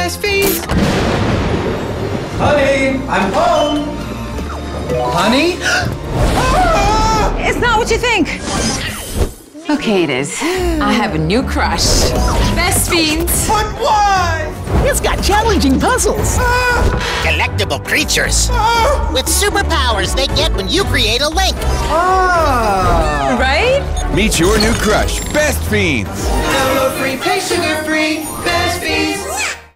Best Fiends! Honey, I'm home! Honey? It's not what you think. Okay, it is. I have a new crush. Best Fiends. But why? It's got challenging puzzles. Collectible creatures. With superpowers they get when you create a link. Right? Meet your new crush, Best Fiends. Download free, pay sugar free.